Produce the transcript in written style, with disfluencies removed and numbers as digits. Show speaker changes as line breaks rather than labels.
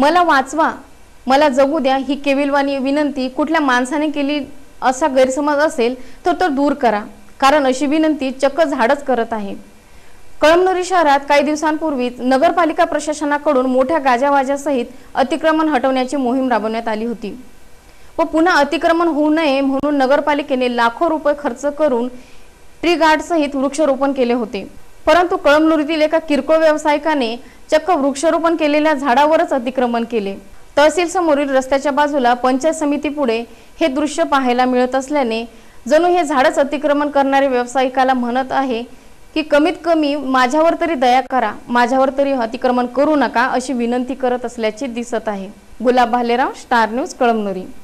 मला वाचवा, मला जगू द्या ही केविलवाणी विनंती कुठल्या माणसाने केली असा गैरसमज असेल तर तो दूर करा, कारण अशी विनंती चक्क झाडच करत आहे। कळमनुरी शहरात काही दिवसांपूर्वीच नगरपालिका प्रशासनाकडून मोठ्या गाजावाजासहित अतिक्रमण हटवण्याची मोहीम राबवण्यात आली होती व पुन्हा अतिक्रमण होऊ नये म्हणून नगरपालिकेने लाखो रुपये खर्च करून ट्री गार्ड सहित वृक्षारोपण केले होते। परंतु कळमनुरीतील एका किरकोळ व्यावसायिकाने चक्क वृक्षारोपण केलेल्या झाडावरच अतिक्रमण केले। तहसील समोरील रस्त्याच्या बाजूला पंचायत समिती पुढे हे दृश्य पाहायला मिळत असल्याने जणू हे झाडच अतिक्रमण करणारे व्यावसायिकाला म्हणत आहे की कमीत कमी माझ्यावर तरी दया करा, माझ्यावर तरी अतिक्रमण करू नका अशी विनंती करत असल्याचे दिसत आहे। Gulab Bhalerao, star news, Kalamnuri.